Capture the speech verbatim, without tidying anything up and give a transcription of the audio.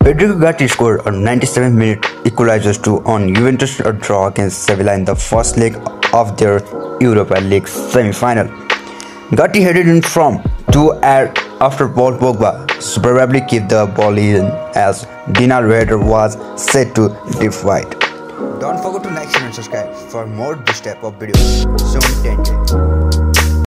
Federico Gatti scored a ninety-seventh minute equalizer to on Juventus a draw against Sevilla in the first leg of their Europa League semi-final. Gatti headed in from two air after Paul Pogba superbly kept the ball in as Dinal header was set to deep wide. Don't forget to like, share and subscribe for more this type of videos. Soon ten K.